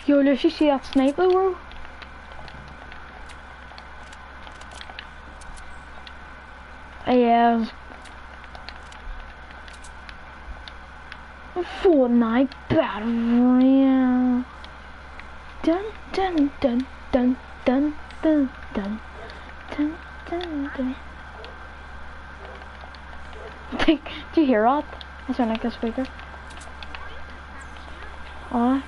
Yo, Lucy, see that sniper, bro? Yeah. Fortnite Battle Royale. Dun dun dun dun dun dun dun dun dun dun. Did you hear that? I sound like a speaker. Oh.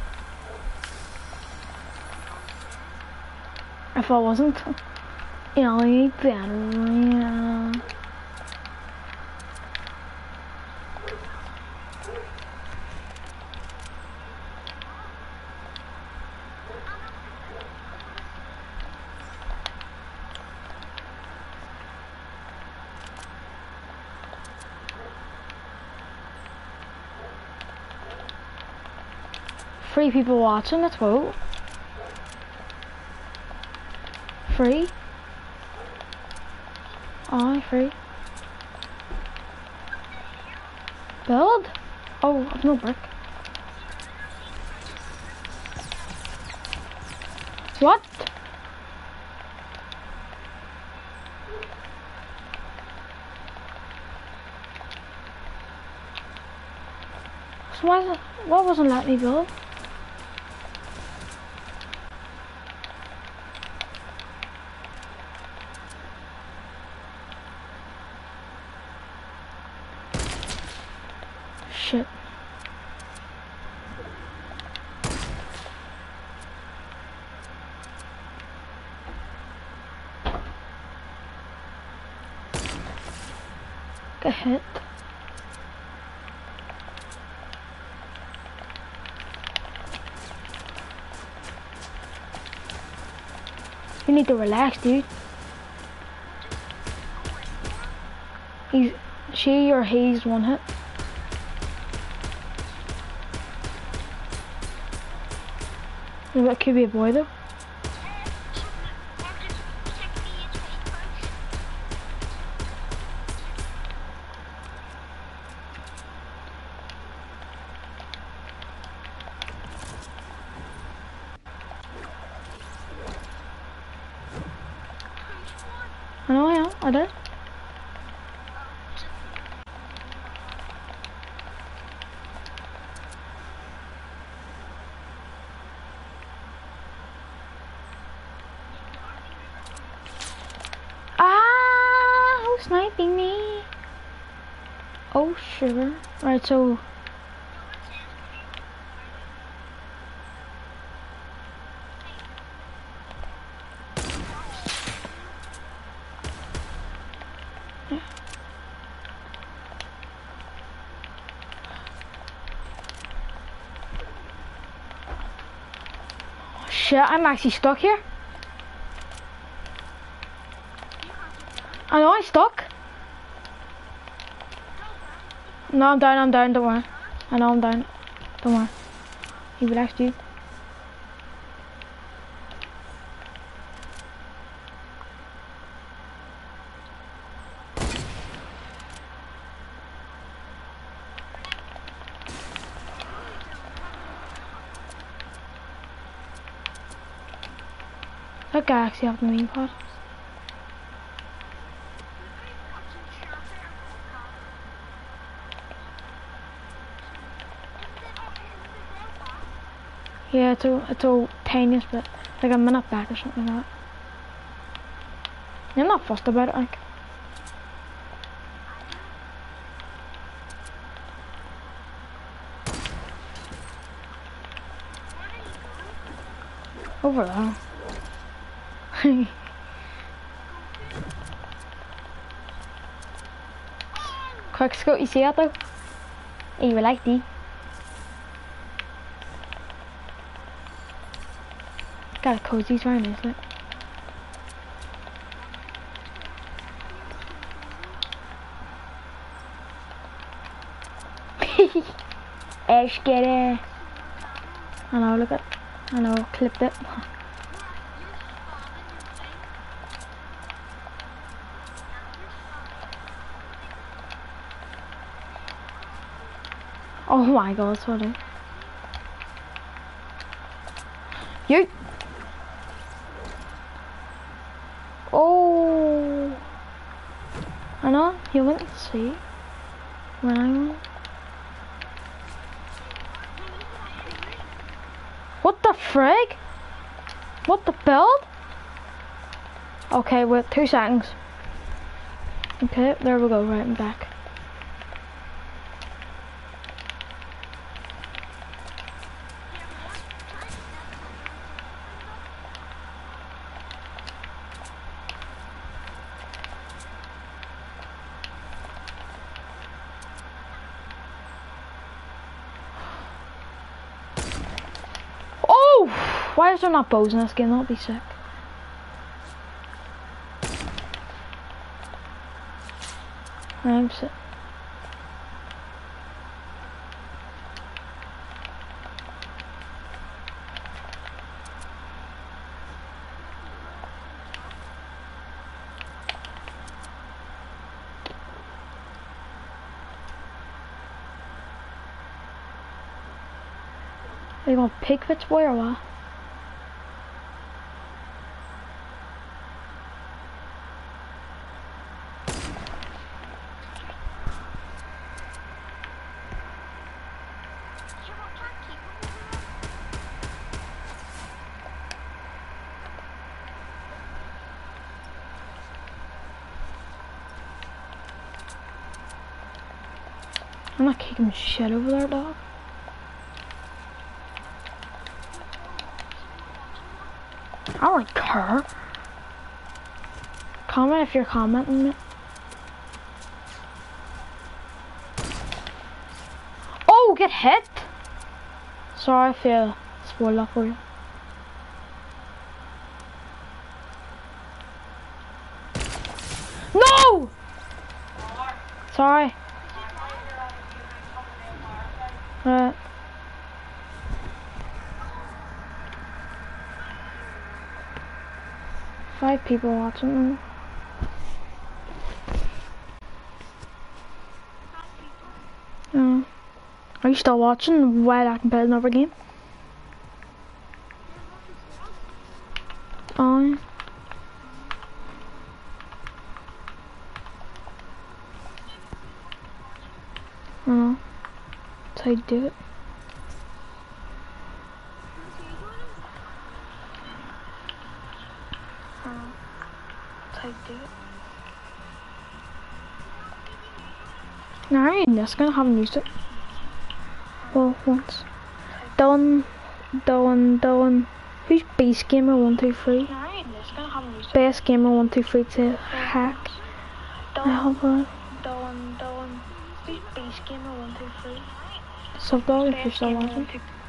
If I wasn't, LA Battle Royale. Free people watching, let's vote. Free? Aye, free. Build? Oh, I've no brick. What? So why wasn't letting me build? Shit. Get hit. You need to relax, dude. She or he's one hit. It could be a boy though. I know, yeah, I did. Ah, who's sniping me? Oh, sugar. Right, so. Shit, I'm actually stuck here. I know I'm stuck. No, I'm down, don't worry. I know I'm down. Don't worry. You relax, dude. That guy actually have the main pod. Yeah, it's a tiniest bit, like a minute back or something like that. I'm not fussed about it, like. Over there. Quick scout, you see that though? Hey, you like D? Got a cozy's very nicely. Ash, get it. I know, look at. I know, clipped it. Oh my god, sorry. You. Oh. I know, you wouldn't see when I went. What the frig? What the build? Okay, wait, 2 seconds. Okay, there we go, right and back. Oh! Why is there not bows in this game? That would be sick. I'm sick. Are you going pig fits boy or what? I'm not kicking shit over there, dog. I don't really care. Comment if you're commenting it. Oh, get hit! Sorry if I spoiled that for you. No! Sorry. Right. Five people watching. Are you still watching while I can play another game? Oh. I know. That's how you do it. That's how you do it. Now I'm reading this, I haven't used it. Well, once. Done. Who's Base Gamer 123? Best Gamer 123 to hack. I have a. Who's Base Gamer 123? Sub dog if you're still watching.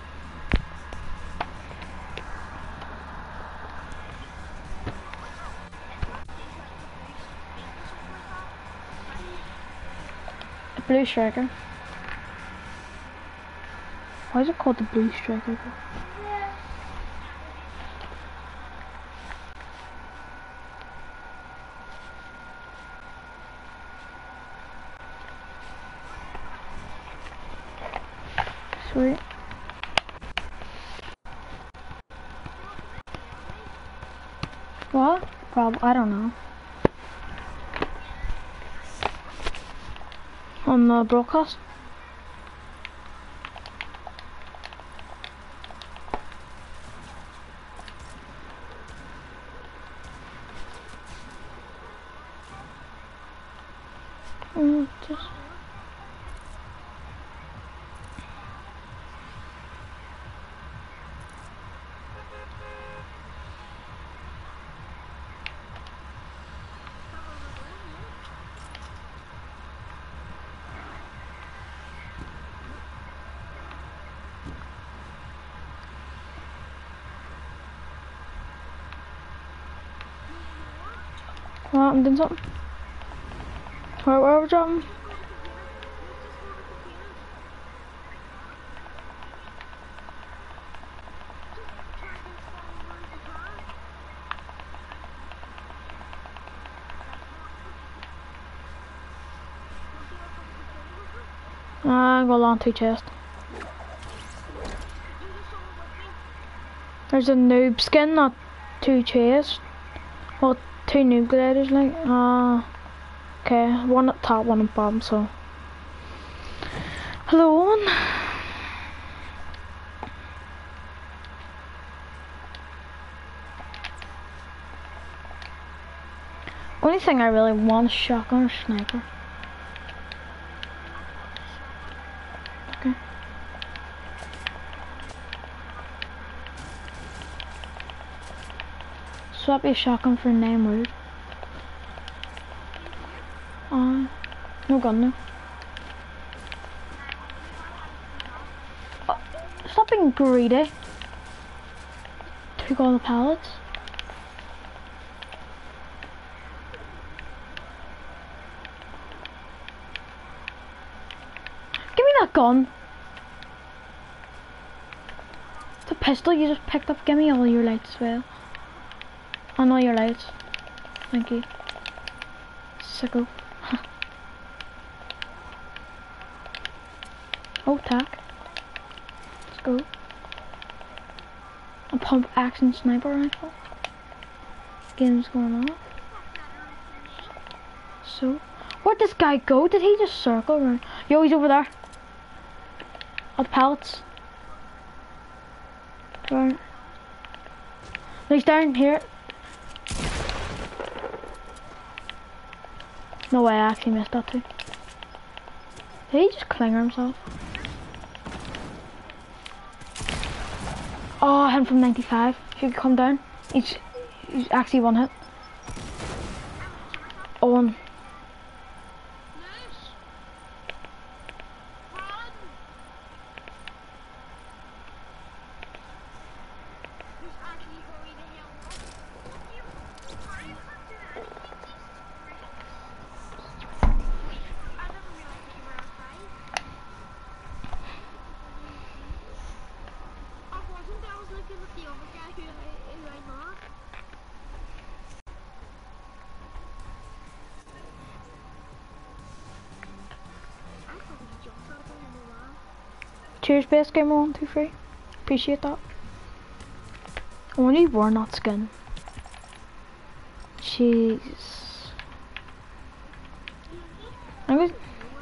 The Blue Striker. Why is it called the Blue Striker? Sweet. What? I don't know. On the broadcast? Just... Well, I'm doing something. Where are we dropping? Go along 2 chests. There's a noob skin, not 2 chests. Well, 2 noob gliders, like. Okay, one at top, one at bottom, so. Hello, one. Only thing I really want is shotgun or sniper. Okay. Swap your shotgun for name rude. No gun now. Stop being greedy. Took all the pallets. Give me that gun. It's a pistol you just picked up. Give me all your lights as well. And all your lights. Thank you. Sicko. Oh, tack. Let's go. A pump action sniper rifle. Game's going on. So, where'd this guy go? Did he just circle around? Yo, he's over there. At the pallets. Right. He's down here. No way, I actually missed that too. Did he just clinger himself? Oh, him from 95. If you could come down. He's actually one hit. On. Cheers, best gamer 123. Appreciate that. I wonder if we're not skin. Jeez. I'm good.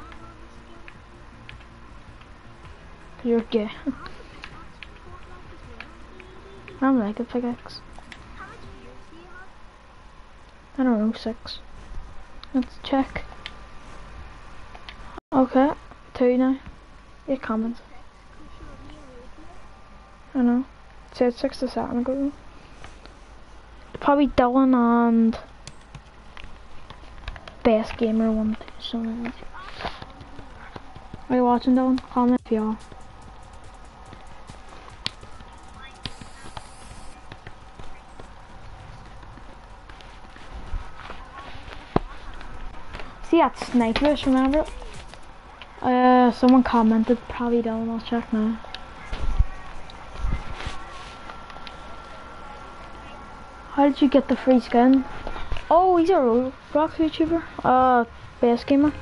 You're gay. I'm like a pickaxe. I don't know, 6. Let's check. Okay, 2 now. 8 comments. I know. It said 6 a second ago. Probably Dylan and best gamer 1, something like that. Are you watching, Dylan? Comment if you are. See that snipers, remember it? Someone commented, probably Dylan, I'll check now. How did you get the free skin? Oh, he's a Roblox YouTuber. Best gamer.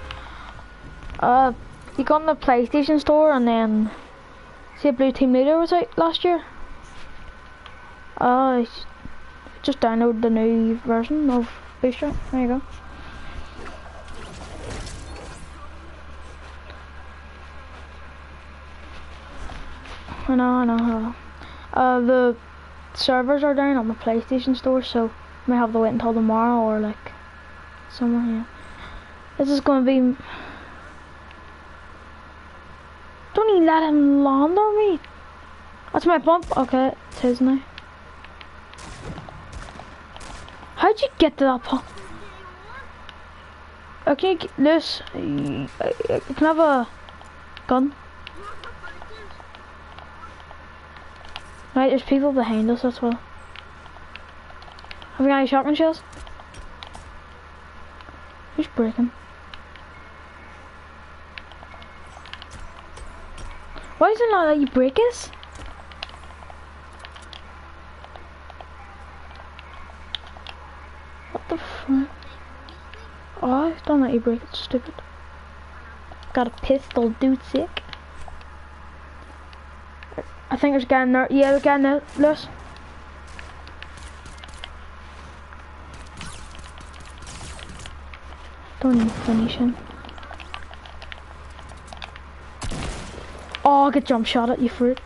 He got in the PlayStation store and then see Blue Team Leader was out last year. Just download the new version of Booster. There you go. I know. The servers are down on the PlayStation store, so I may have to wait until tomorrow or like somewhere here. This is gonna be. Don't even let him land on me. That's my bump. Okay, it's his now. How'd you get to that pump? Okay, Lewis, you can have a gun. Right, there's people behind us as well. Have we got any shotgun shells? Who's breaking? Why does it not let you break this? What the fuck? Oh, don't let you break it, stupid. Got a pistol, dude, sick. I think there's a guy in there. Yeah, there's a guy in there, Lewis. Don't even finish him. Oh, I get jump shot at you fruit.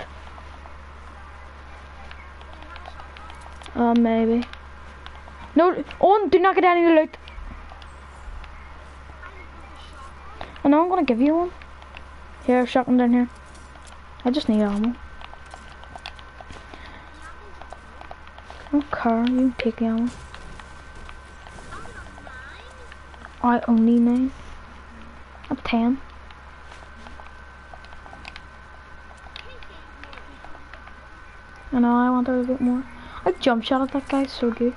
Maybe. No, Owen, do not get any of the loot. I know, I'm gonna give you one. Here, shotgun down here. I just need ammo. Okay, you can take the ammo. I only 9. I'm 10. I know, I want a little bit more. I jump shot at that guy, so good.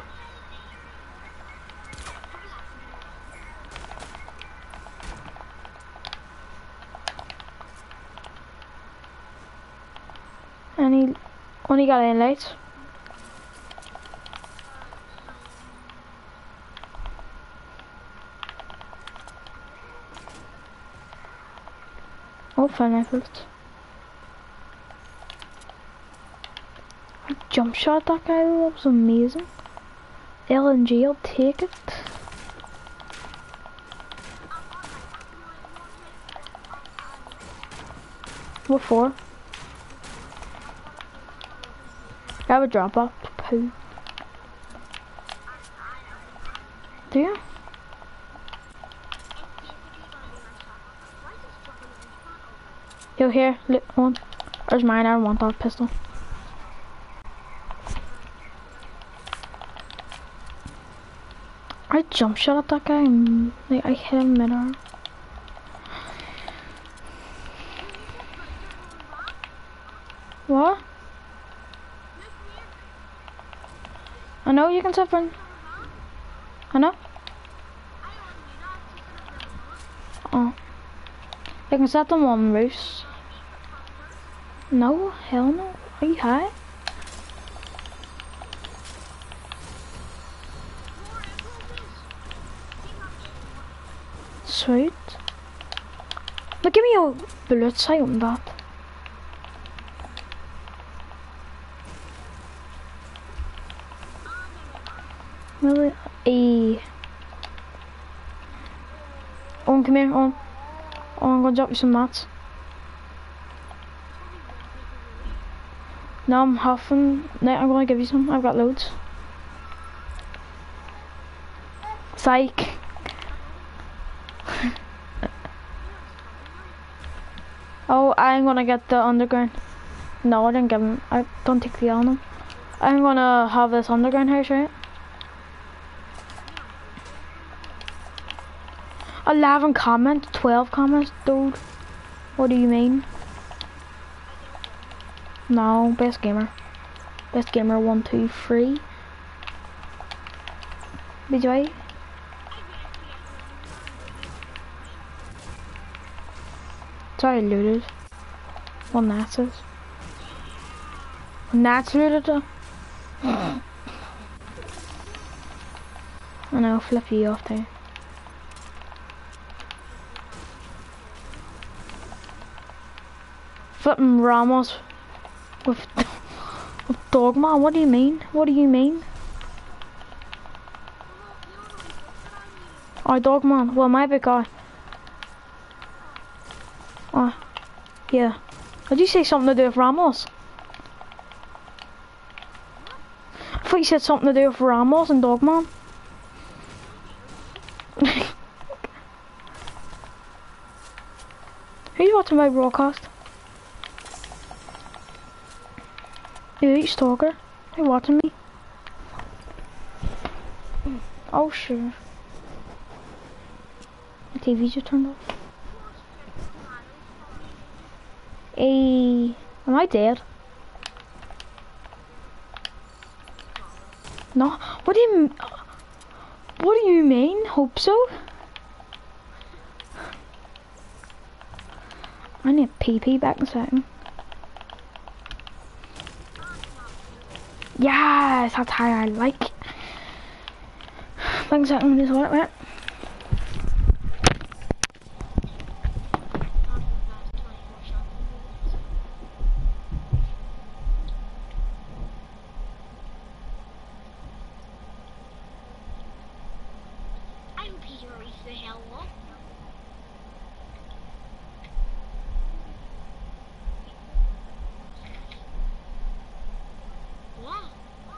And he only got any lights. Oh, fine efforts. I jump shot that guy, that was amazing. LNG, I'll take it. What for? I have a drop off. Poo. Do you? Yo, here, look, one. Where's mine? I don't want that pistol. I jump shot at that guy and like, I hit him mid-air. What? I know you can set friend. I know. Oh. You can set them on roofs. No, hell no. Are you high? Sweet. Look, give me your bullets, I own that. Really? Owen, come here, Owen. I'm gonna drop you some mats. No, I'm huffing. No, I'm gonna give you some. I've got loads. Psych. Oh, I'm gonna get the underground. No, I didn't give him. I don't take the on him. I'm gonna have this underground house, right? 11 comments, 12 comments, dude. What do you mean? No, best gamer. Best gamer 1, 2, 3. BJ. Sorry, looted. One Nazis. Nats looted though. I know, flip you off there. Flipping Ramos with Dogma. What do you mean? What do you mean? Oh, Dogman. Well, my big guy. Oh, yeah. Did you say something to do with Ramos? I thought you said something to do with Ramos and Dogman. Who's watching my broadcast? You stalker. Are you watching me? Oh sure. The TV just turned off. Hey, am I dead? No. What do you mean? Hope so. I need PP back in a second. Yes, that's how I like. Back in a second, just hold it, wait. I'm Peter. the hell up. What?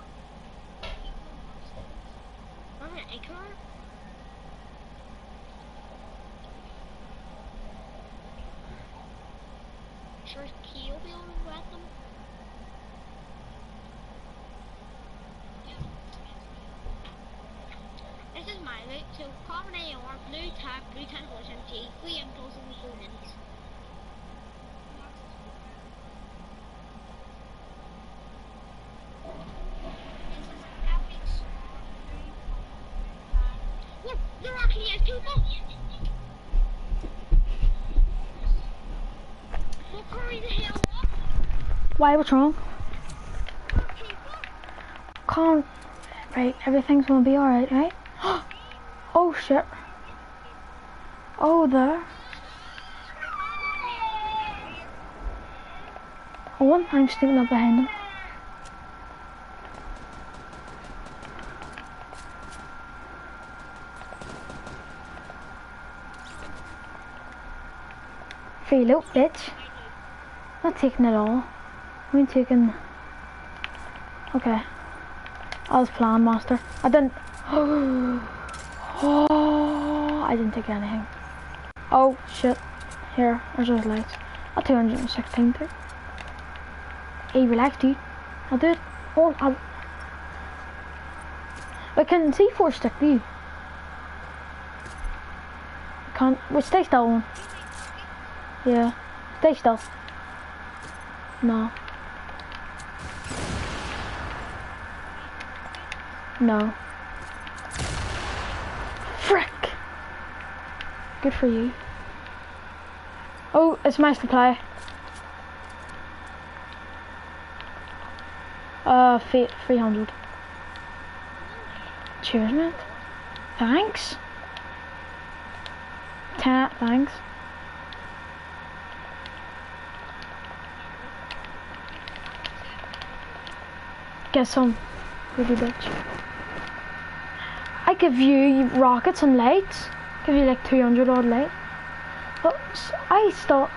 I'm an acorn? Sure, Key will be on with them. This is my route, so common AR, blue tap, blue 10 horse MG, 3 impulse and 4 minis. Look, they're actually out people! Look, hurry the hell up! Why, what's wrong? Calm. Right, everything's gonna be alright, right? Oh shit. Oh, there. Hold on, I'm sneaking up behind him. Free loot, bitch. Not taking it all. I'm taking... Okay. I was plan master. I didn't... Oh, I didn't take anything. Oh, shit. Here, there's those lights. I'll 216 too. Hey, relax, dude. I'll do it. Oh, I can see 4 stick view. Can't... Wait, stay still one. Yeah. Stay still. No. No. Frick! Good for you. Oh, it's my supply. 300. Cheers, mate. Thanks. Thanks. Get some, pretty bitch. I give you rockets and lights. Give you like 200 odd light. But I still.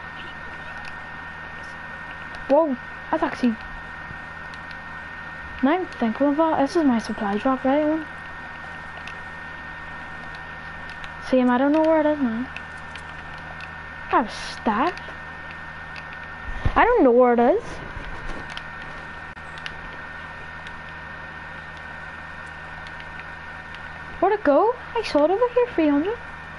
Whoa, that's actually. Now I'm thinking about it, this is my supply drop, right? See, I don't know where it is now. I have a stack. I don't know where it is. Where'd it go? I saw it over here, 300.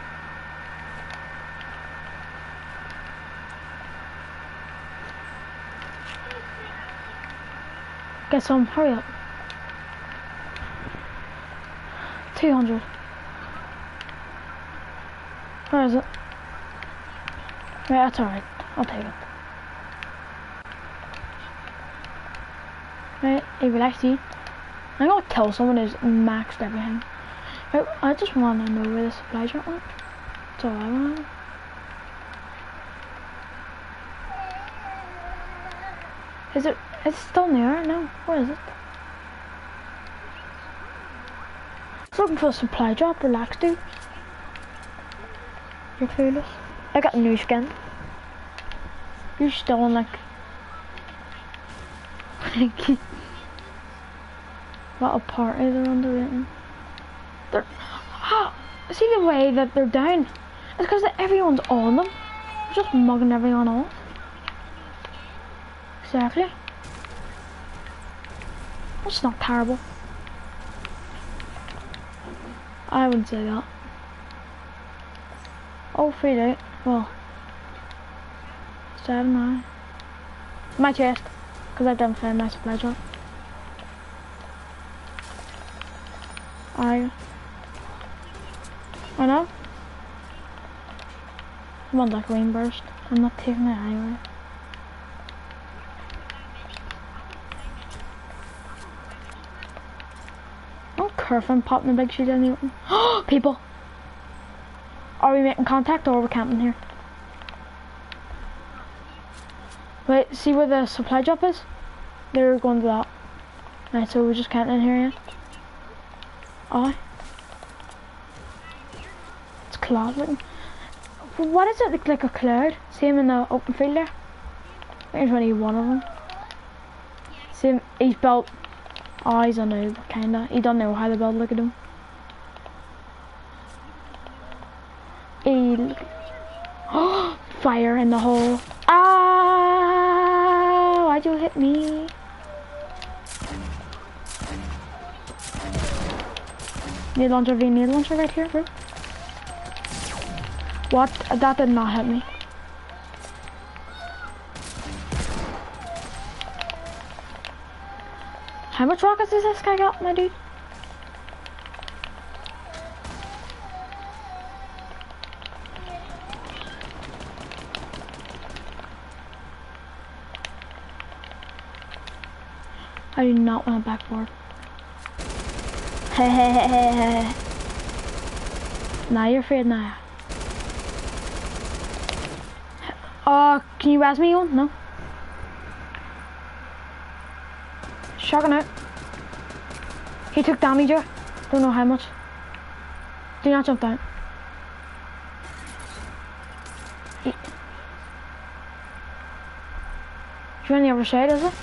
Get some, hurry up. 200. Where is it? Yeah, that's alright. I'll take it. Right, hey, relax, dude. I'm gonna kill someone who's maxed everything. Right, I just want to know where the supply drop went. That's all I want. Is it? It's still near? No. Where is it? I was looking for a supply drop. Relax, dude. You're clueless. I got a new skin. You're still in like. What a party they're underrating. They're. See the way that they're down? It's because everyone's on them. They're just mugging everyone off. Exactly. That's not terrible. I wouldn't say that. Oh, 3 out. Well, 7 now. My chest, because I didn't find my supply drop. I know. I want that green burst. I'm not taking it anyway. I don't care if I'm popping a big shit in the open. People! Are we making contact or are we camping here? Wait, see where the supply drop is? They're going to that. Right, so we're just camping in here, yeah? Oh. It's cloud looking. What is it? Like a cloud? Same in the open field there. There's only one of them. Same, he's built. Oh, he's a noob, kinda. He don't know how to build, look at him. Oh, fire in the hole. Ah! Why'd you hit me? Need launcher right here, bro. What? That did not hit me. How much rockets does this guy got, my dude? I do not want a backboard. Hehehehe. Now you're afraid now. Can you res me on? No. Shotgun out. He took damage here. Don't know how much. Do not jump down. You're on the other side, is it?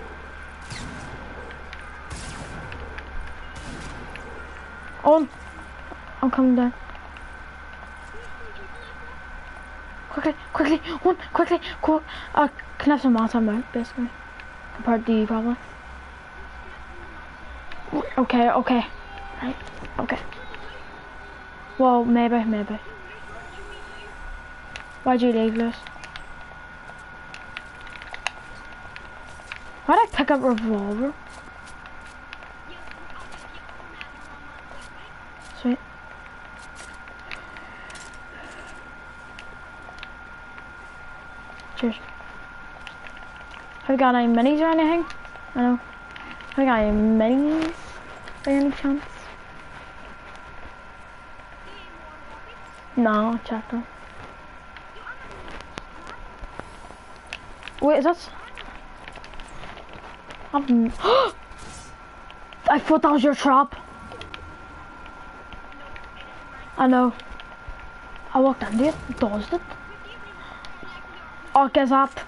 On. I'm coming down. Quickly, one, quickly, quick. Can I have some more time out, basically. Compared to you, probably. Okay. Right, okay. Well, maybe. Why'd you leave, Lewis? Why'd I pick up a revolver? Sweet. Cheers. Have you got any minis or anything? I know. Have you got any minis by any chance? No, I'll check them. Wait, is that? I thought that was your trap. I know. I walked into it. Does it? Oh, guess that.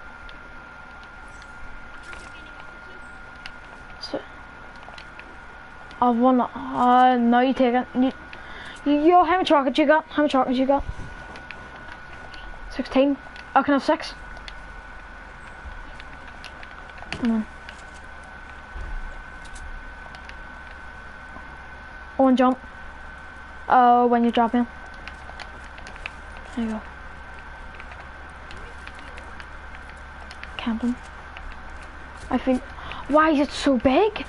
So, I won. No, you take it. Yo, how much rockets you got? 16. I can have 6. Come on. One jump. Oh, when you drop in. There you go. Camping. I feel. Why is it so big?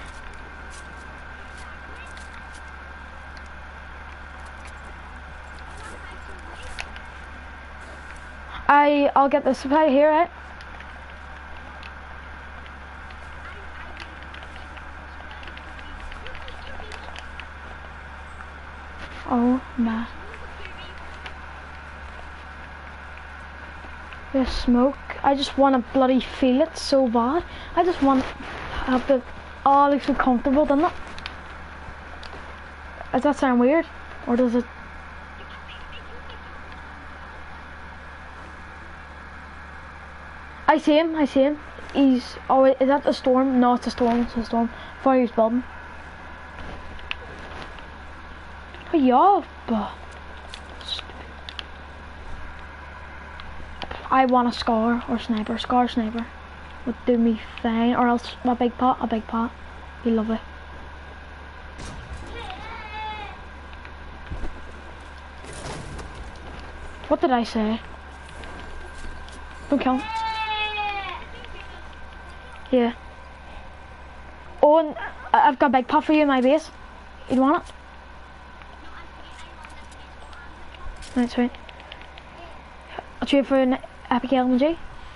I'll get the supply here, right? Oh my. There's smoke. I just want to bloody feel it so bad. I just want to have the. Oh, it looks so comfortable, doesn't it? Does that sound weird? Or does it? I see him. He's. Oh, is that a storm? No, it's a storm. Before he was building. Oh, yeah, but. I want a scar or sniper. Sniper would do me fine, or else a big pot. Be lovely. What did I say? Don't kill him. Yeah. Oh, and I've got a big pot for you in my base. You want it? That's right. I'll trade for an epic LMG.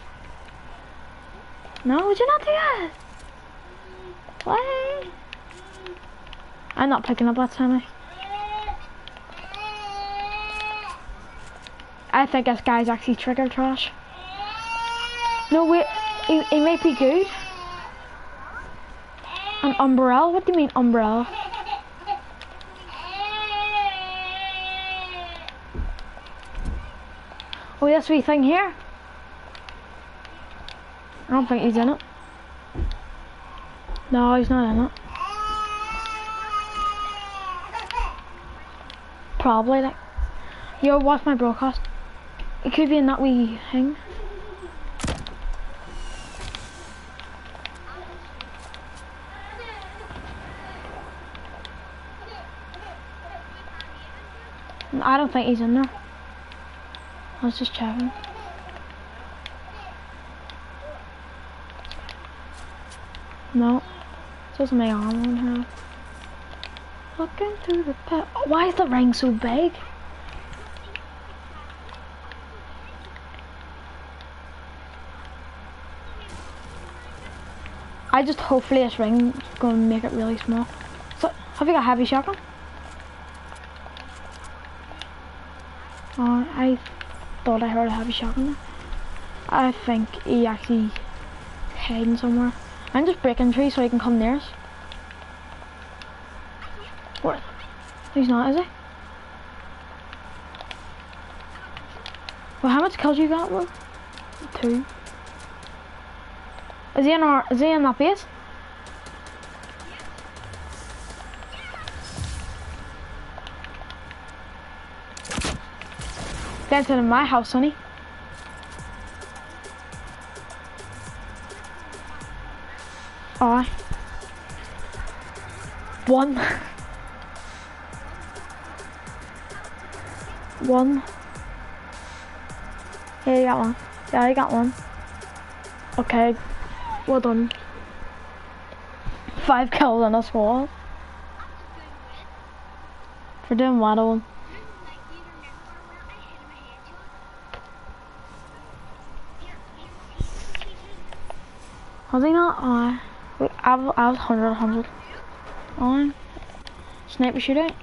No, would you not do that? Why? I'm not picking up that time. I think this guy's actually trigger trash. No, wait, he might be good. An umbrella? What do you mean umbrella? Oh, this wee thing here. I don't think he's in it. No, he's not in it. Probably, like. Yo, watch my broadcast. It could be in that wee thing. I don't think he's in there. I was just checking. No. It's just my arm on her. Looking through the pet. Oh, why is the ring so big? I just hopefully this ring is gonna make it really small. So, have you got a heavy shotgun? Oh, I thought I heard a heavy shotgun there. I think he actually hiding somewhere. I'm just breaking trees so he can come near us. What? He's not, is he? Well, how much kills you got, Will? 2. Is he in that base? That's in my house, honey. Aye. 1. 1. Yeah, you got 1. Yeah, you got 1. Okay. Well done. 5 kills on a squad. For doing what on? Was he not? I was 100. Sniper shootout.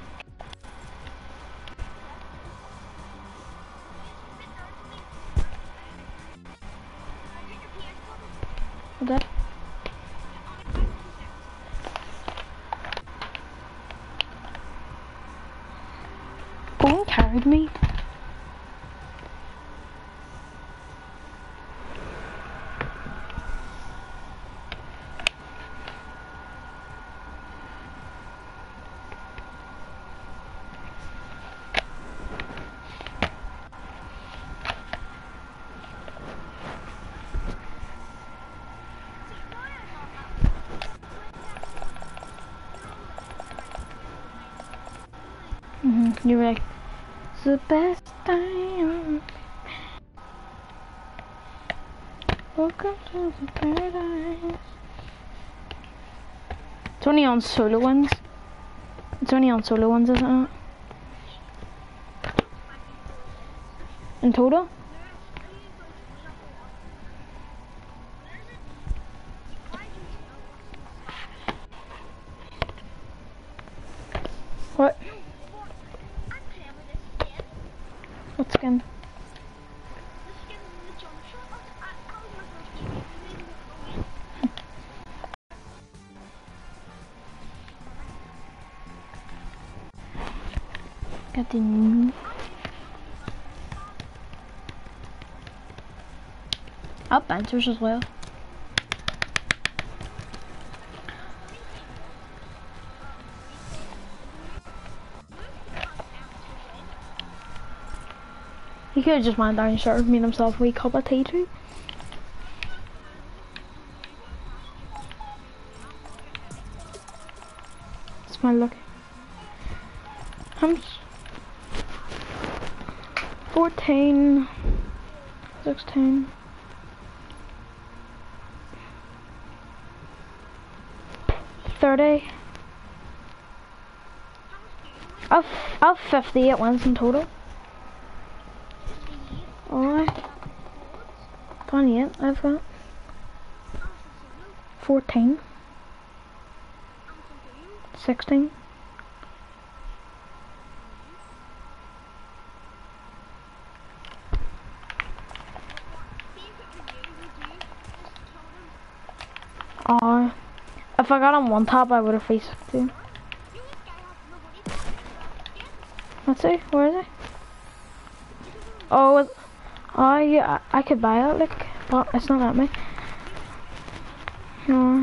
Dead. Going carried me. You were like, it's the best time. Welcome to the paradise. It's only on solo ones. It's only on solo ones, isn't it? In total? What? What skin? Got the new. Up bouncers as well. He could have just went down and served me himself a wee cup of tea too. It's my luck. I'm 14, 16. I've 58 wins in total. Alright. 28 I've got. 14. 16. If I got on one tab, I would have faced two. Let's see, where is it? Oh, Oh yeah, I could buy it, like, but it's not at me. No.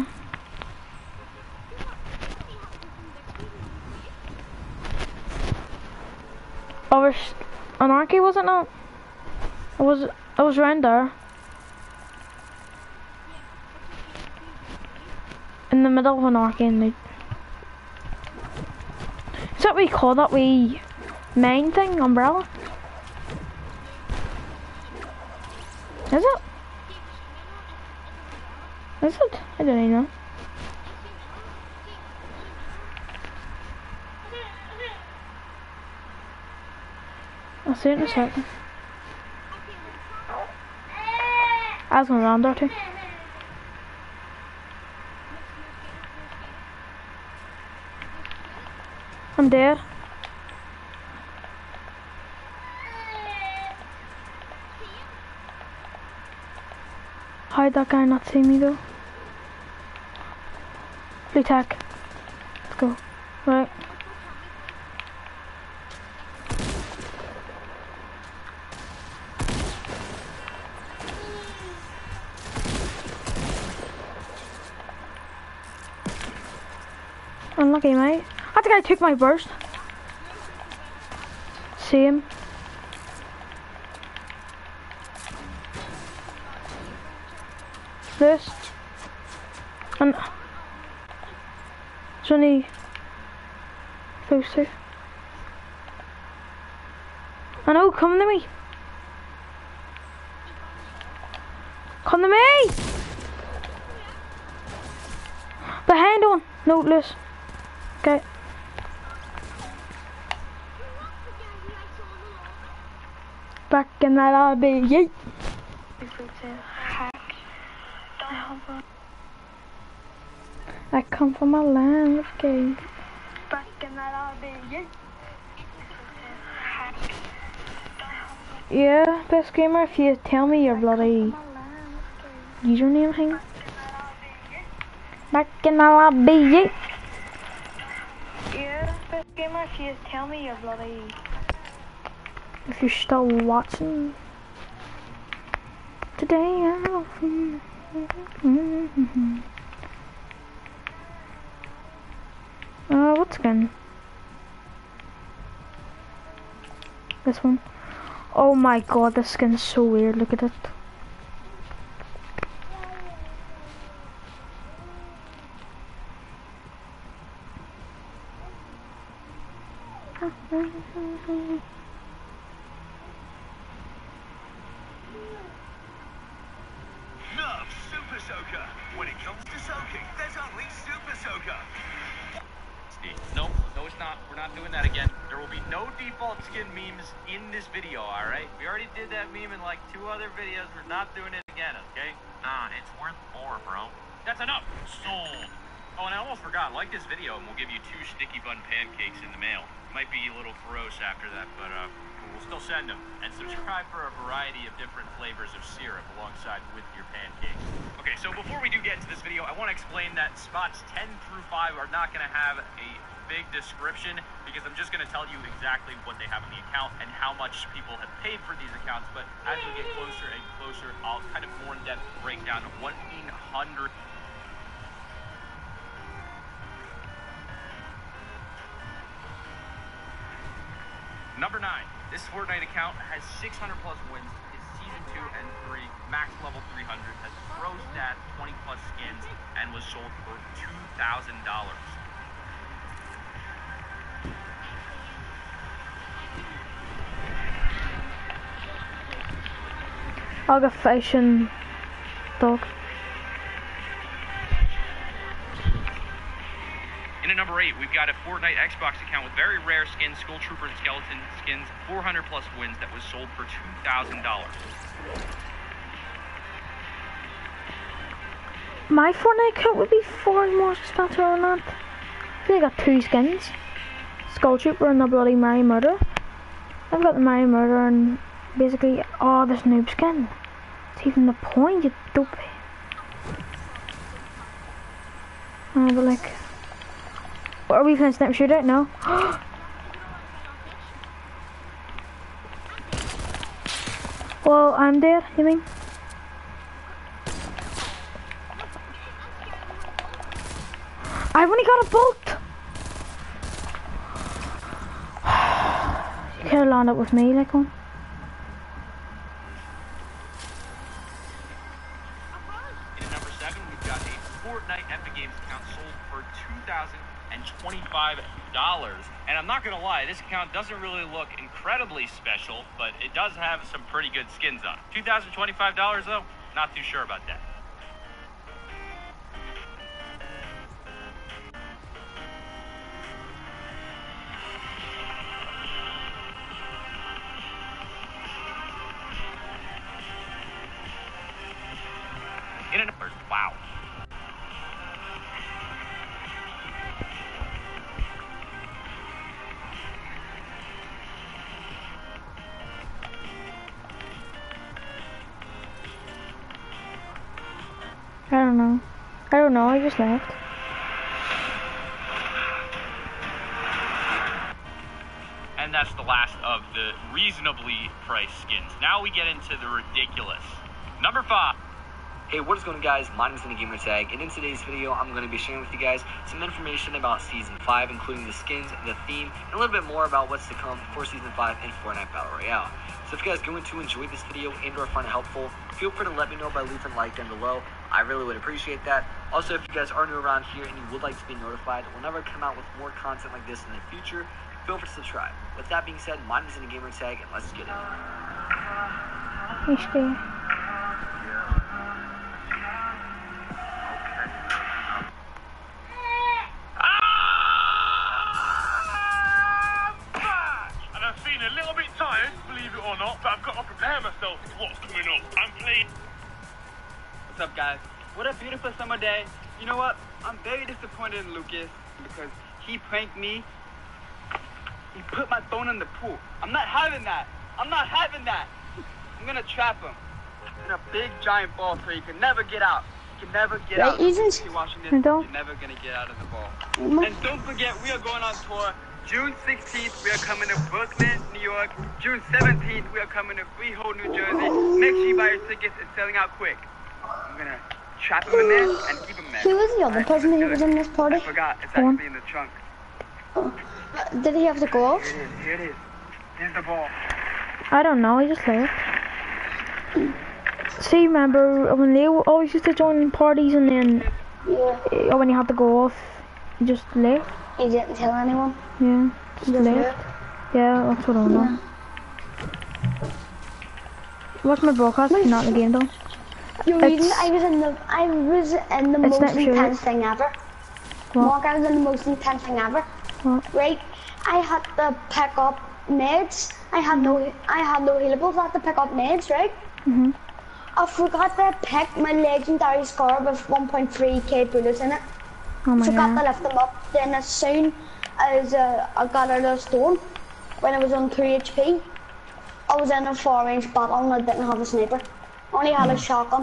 Oh, there's Anarchy, was it not? It was around there. In the middle of Anarchy and the... Is that what we call that wee main thing? Umbrella? Is it? Is it? I don't even know. I'll see it in a second. I was going around there too. I'm dead. How'd that guy not see me though? Blue tack. Let's go. Right. Unlucky, mate. I think I took my burst. Same. This. And it's only those two. I know, come to me. Come to me! Behind one. No, loose. Okay. Back in that lobby, yeet. I come from a land of games. Back in that lobby, yeet. Yeah, best gamer, if you tell me your bloody username thing. Back in my lobby, yeet. Yeah, best gamer, if you tell me your bloody... If you're still watching today, what skin? This one. Oh my god, this skin's so weird. Look at it. Description, because I'm just going to tell you exactly what they have in the account and how much people have paid for these accounts, but as we get closer and closer, I'll kind of more in-depth break down 1,500. Number 9, this Fortnite account has 600 plus wins, is season 2 and 3, max level 300, has pro stats, 20 plus skins, and was sold for $2,000. I'll go fashion dog. In at number 8, we've got a Fortnite Xbox account with very rare skins, Skull Trooper and Skeleton skins, 400 plus wins that was sold for $2,000. My Fortnite account would be far more expensive than that. I think I got 2 skins. Skull Trooper and the bloody Mary Murder. I've got the Mary Murder and basically, oh, this noob skin. It's even the point, you dopey. Oh, but like, what are we playing Sniper Shootout? No. Well, I'm dead, you mean? I've only got a bolt! You could have landed with me, like one. In number 7, we've got a Fortnite Epic Games account sold for $2,025. And I'm not gonna lie, this account doesn't really look incredibly special, but it does have some pretty good skins on it. $2,025 though? Not too sure about that. In a number, wow. I don't know, I just left. And that's the last of the reasonably priced skins. Now we get into the ridiculous. Number 5. Hey, what is going on, guys? My name is GamerTag, and in today's video, I'm going to be sharing with you guys some information about Season 5, including the skins, the theme, and a little bit more about what's to come for Season 5 in Fortnite Battle Royale. So if you guys are going to enjoy this video and or find it helpful, feel free to let me know by leaving a like down below. I really would appreciate that. Also, if you guys are new around here and you would like to be notified whenever I come out with more content like this in the future, feel free to subscribe. With that being said, my name is GamerTag, and let's get it. What's up, guys? What a beautiful summer day. You know what? I'm very disappointed in Lucas because he pranked me. He put my phone in the pool. I'm not having that. I'm not having that. I'm gonna trap him in a big giant ball so he can never get out. He can never get out. If you're watching this, you're never gonna get out of the ball. And don't forget, we are going on tour. June 16th, we are coming to Brooklyn, New York. June 17th, we are coming to Freehold, New Jersey. Make sure you buy your tickets. It's selling out quick. I'm gonna trap him in there and keep him there. Who was the other person who was in this party? I forgot. It's actually in the trunk. Did he have to go off? Here it is. Here it is. Here's the ball. I don't know, I just left. See, remember when Leo always used to join parties and then when he had to go off, he just left? He didn't tell anyone? Yeah, just left. Yeah, that's what I know. Yeah. What's my broadcast? Not in the game though. You're reading, I was in the most intense thing ever. Mark, I was in the most intense thing ever. What? Right? I had to pick up meds. I had no healables. I had to pick up meds, right? I forgot to pick my legendary scar with 1.3k bullets in it. Oh my Forgot God. to lift them up. Then as soon as I got out of the storm, when I was on 3 HP, I was in a 4-range battle and I didn't have a sniper. Only had a shotgun.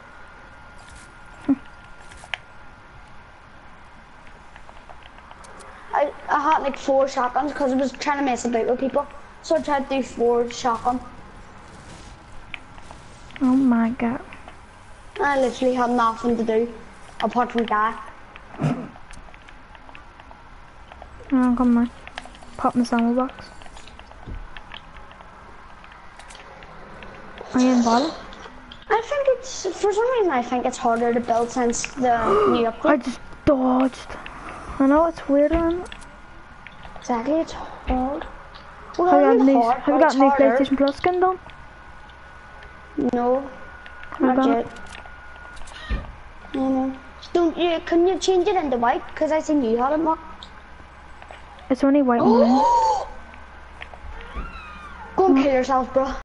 I had like 4 shotguns because I was trying to mess about with people. So I tried to do 4 shotgun. Oh my God. I literally had nothing to do apart from die. Oh, come on. Pop in the sandwich box. Are you in bottle? I think it's, for some reason I think it's harder to build since the new upgrade. I just dodged. I know it's weird, isn't it? Exactly, it's hard. Well, Have you hard, got new PlayStation Plus skin done? No, not yet. Don't you? Can you change it into white? Because I think you had it, Mark. It's only white and green. Go and kill yourself, bro.